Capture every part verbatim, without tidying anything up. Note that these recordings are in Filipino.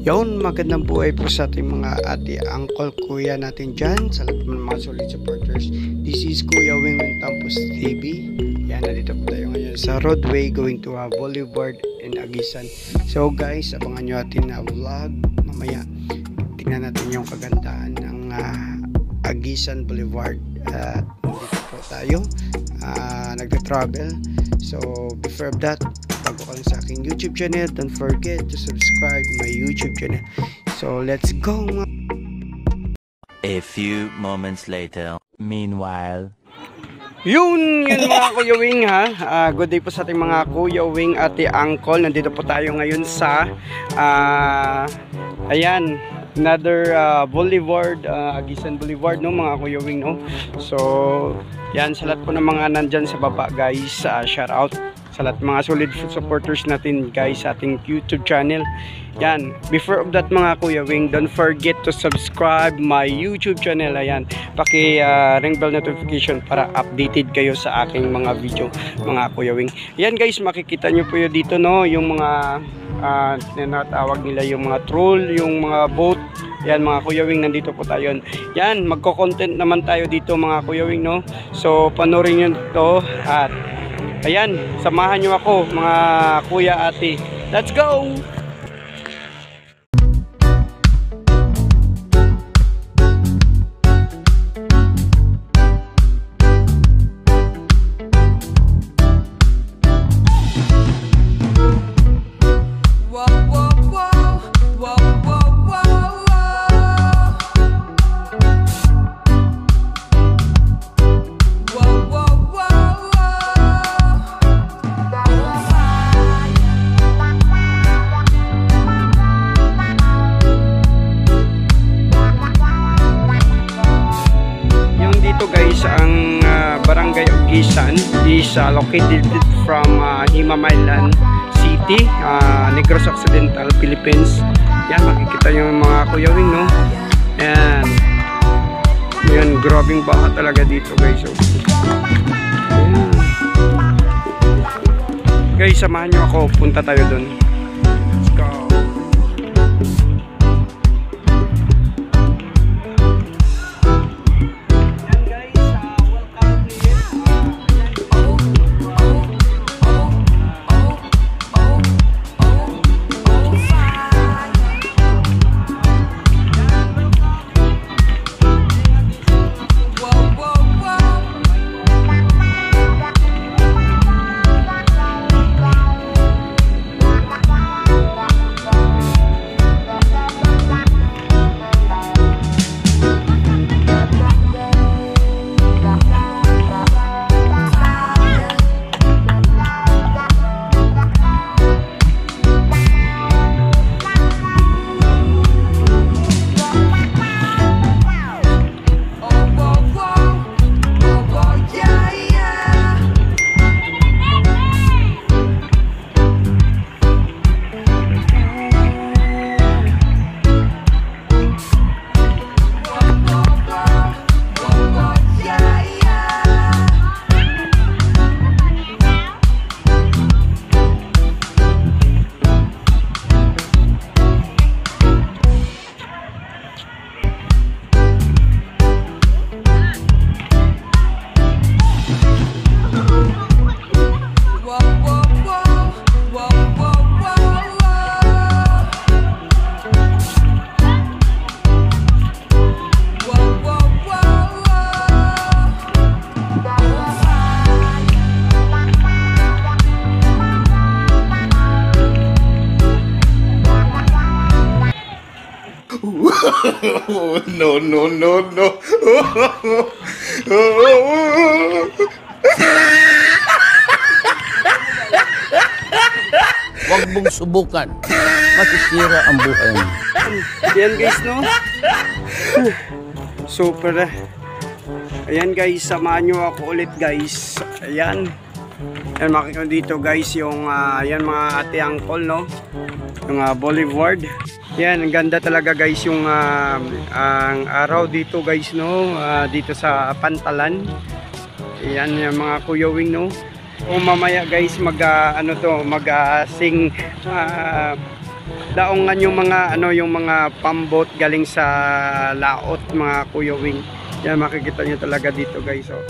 Yon, magandang buhay po sa ating mga ate, uncle, kuya natin dyan, sa lahat ng mga solid supporters. This is Kuya Wing Wing Tampos T V. Yan, nandito po tayo ngayon sa roadway going to uh, Boulevard in Agisan. So guys, abangan nyo atin na vlog mamaya. Tingnan natin yung kagandahan ng uh, Agisan Boulevard. At uh, dito po tayo uh, nagta-travel. So before that, bago ka lang sa aking YouTube channel, don't forget to subscribe my YouTube channel. So let's go. A few moments later. Meanwhile, Yun, yun mga Kuya Wing ha. Uh, good day po sa ating mga Kuya Wing, ate, uncle. Nandito po tayo ngayon sa uh, ayan, another uh, Boulevard, uh, Agisan Boulevard, no mga Kuya Wing, no. So yan, sa lahat po ng mga nandyan sa baba guys, uh, shout out sa lahat mga solid supporters natin guys sa ating YouTube channel. Yan, before of that mga Kuya Wing, don't forget to subscribe my YouTube channel. Ayan, paki uh, ring bell notification para updated kayo sa aking mga video mga Kuya Wing. Yan guys, makikita nyo po yun dito, no, yung mga uh, tinatawag nila yung mga troll, yung mga boat. Yan mga Kuya Wing, nandito po tayo. Yan, magko-content naman tayo dito mga Kuya Wing, no. So panoorin nyo to at ayan, samahan nyo ako mga kuya, ate. Let's go! Ang uh, Barangay Agisan is uh, located from uh, Himamaylan City, uh, Negros Occidental, Philippines. Yan, makikita yung mga Kuya Wing, no. Yan, yan, grabing baha talaga dito guys. So, yan. Guys, samahan nyo ako, punta tayo dun. Let's go. no, no, no, no. Huwag mong subukan. Masisira ang buhay mo. Ayan guys, no. Super. Ayan guys, samahan nyo ako ulit guys. Ayan. Ayan, makikita dito guys yung uh, ayan mga ate, uncle, no. Yung uh, Boulevard. Yan, ang ganda talaga guys yung uh, ang araw dito guys, no, uh, dito sa Pantalan. Yan yung mga Kuya Wing, no. O mamaya guys mag uh, ano to, mag uh, sing uh, daongan yung mga ano yung mga pambot galing sa laot mga Kuya Wing. Yan makikita nyo talaga dito guys. Oh.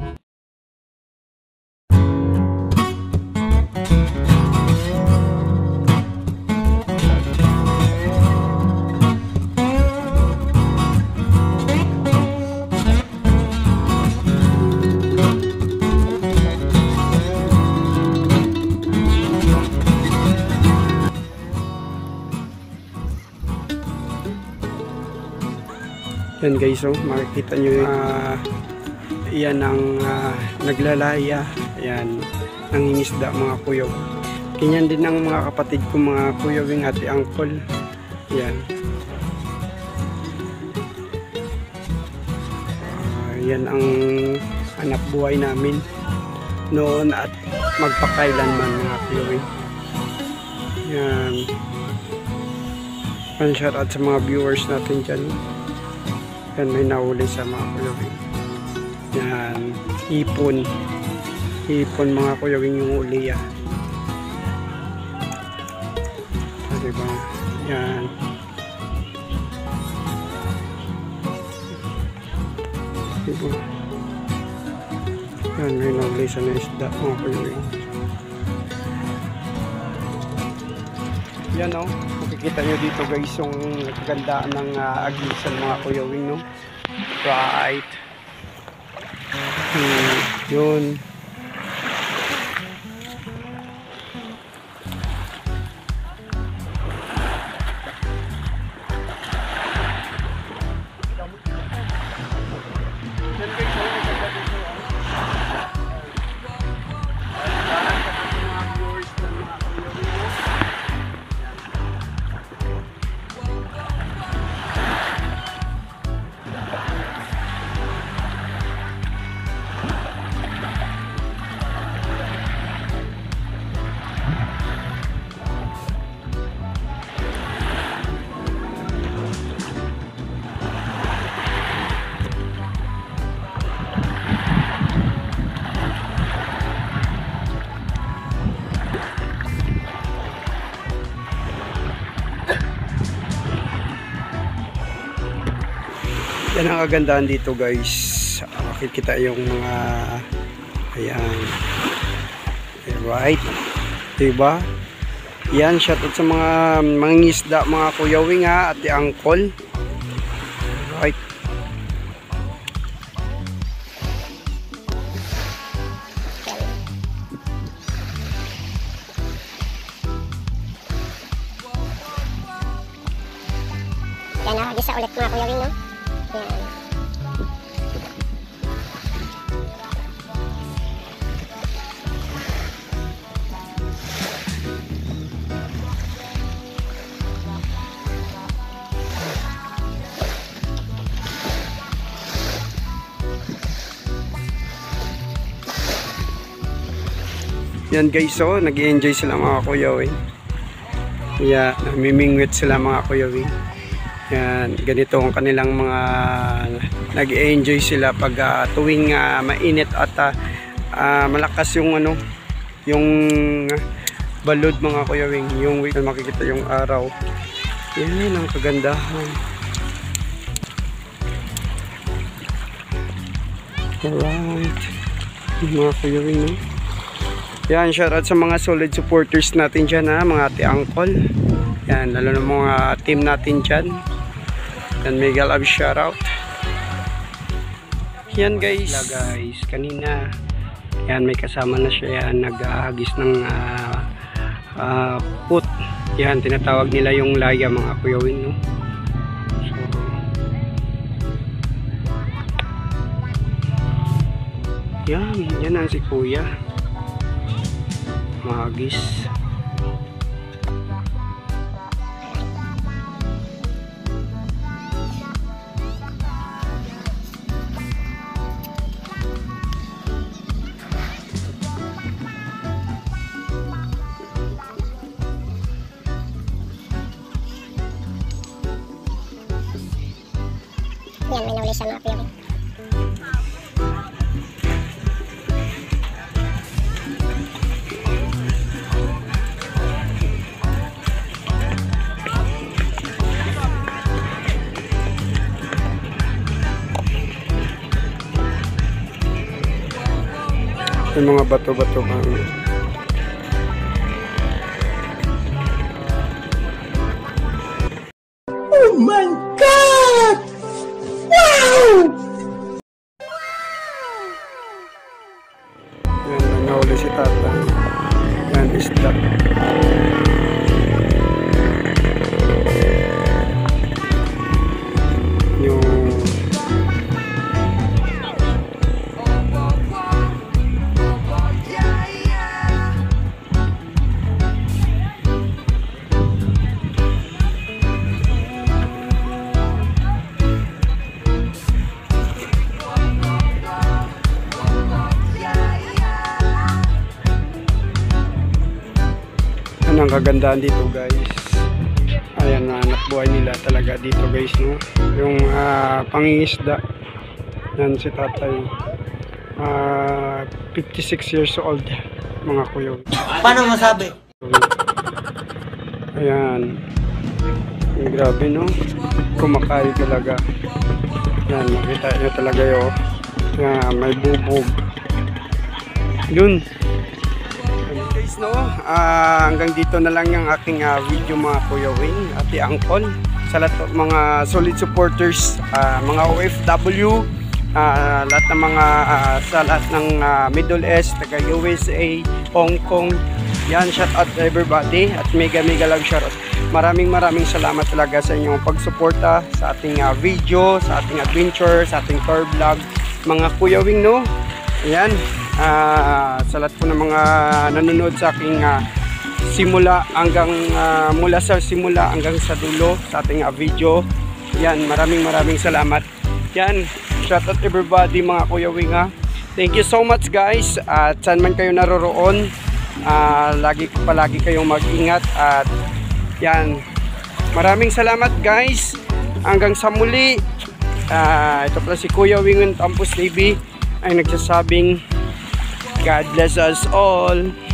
Yan guys, oh, makikita nyo yung uh, yan ang uh, naglalaya, yan nangingisda mga kuyaw. Ganyan din ang mga kapatid ko mga kuyawing ate angkol. Yan. Uh, yan ang hanap buhay namin noon at magpakailanman mga kuyawing. Yan. Pan shout out sa mga viewers natin dyan. Yan, may nahuli sa mga kuyawing. Yan, hipon. Hipon mga kuyawing yung uli yan. Ah, diba? Yan. Diba? Yan, may nahuli sa naisda mga kuyawing. Yan o. Oh. Makikita nyo dito guys yung kagandaan ng uh, agisan mga kuyawing, no? Right. Hmm, yun. Yan ang kagandahan dito guys. Makikita yung mga ayan. Right. Diba? Yan, shoutout sa mga mangingisda mga kuyawing ha, ate angkol. Right. Yan na, gisa ulit mga kuyawing, no? Yan. Yan guys, so nag-enjoy sila mga kuyawing. Yeah, namimingwit sila mga kuyawing. Yan, ganito ang kanilang mga nag-enjoy sila pag uh, tuwing uh, mainit at uh, uh, malakas yung ano, yung uh, balod mga kuyawing, yung week na makikita yung araw. Yan ang kagandahan. Alright, mga kuyawing, no? Yan, shoutout sa mga solid supporters natin dyan ha, mga ate angkol. Yan, lalo na mga team natin dyan. Yan, mega love shoutout. Yan guys, Hello guys, kanina yan may kasama na siya yan, naghahagis ng uh, uh, put. Yan, tinatawag nila yung laya mga kuyawin, no? So, yan, yan ang si kuya mahagis. Yan, may nahuli siya mga kuyawing. Yung mga bato-bato pa. Oh my God! Wow! Yan, nahuli si tata. Yan, isda. Yung Yan ang kagandahan dito guys. Ayan na anak buhay nila talaga dito guys, no? Yung uh, pangingisda. Yan si tatay. Uh, fifty-six years old mga kuya. Paano masabi? Ayan. Ay, grabe, no? Kumakain talaga. Yan, makita nyo talaga yun. Yan, may bubog. Yun. Guys, no? Uh, hanggang dito na lang yung aking uh, video mga Kuya Wing at Angkol. Sa lahat ng mga solid supporters, uh, mga O F W, uh, lahat ng mga uh, sa lahat ng uh, Middle East, taga U S A, Hong Kong. Yan, shout out to everybody at mega mega lang shout out. Maraming maraming salamat talaga sa inyong pagsuporta sa ating uh, video, sa ating adventure, sa ating tour vlog. Mga Kuya Wing, no? Ayan, uh, sa lahat po ng mga nanonood sa aking uh, simula hanggang uh, mula sa simula hanggang sa dulo sa ating uh, video. Yan, maraming maraming salamat. Yan, shout out everybody mga Kuya Wing, ha. Thank you so much guys. At saan man kayo naroroon, uh, lagi palagi kayong mag-ingat at yan. Maraming salamat guys. Hanggang sa muli. Uh, ito pala si Kuya Wing Tampus T V ay nagsasabing God bless us all.